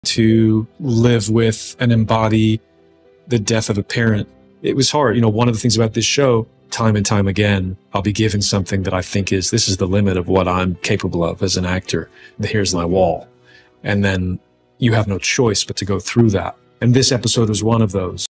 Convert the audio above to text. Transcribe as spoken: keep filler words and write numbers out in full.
to live with and embody the death of a parent. It was hard. You know, one of the things about this show, time and time again, I'll be given something that I think is, this is the limit of what I'm capable of as an actor. Here's my wall. And then you have no choice but to go through that. And this episode was one of those.